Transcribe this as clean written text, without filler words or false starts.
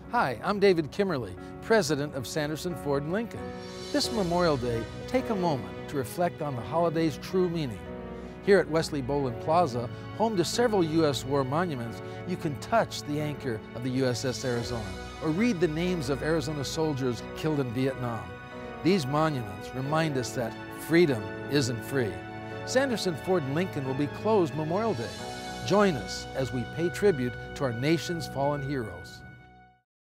Hi, I'm David Kimmerle, President of Sanderson Ford in Lincoln. This Memorial Day, take a moment to reflect on the holiday's true meaning. Here at Wesley Bolin Plaza, home to several U.S. war monuments, you can touch the anchor of the USS Arizona or read the names of Arizona soldiers killed in Vietnam. These monuments remind us that freedom isn't free. Sanderson Ford in Lincoln will be closed Memorial Day. Join us as we pay tribute to our nation's fallen heroes.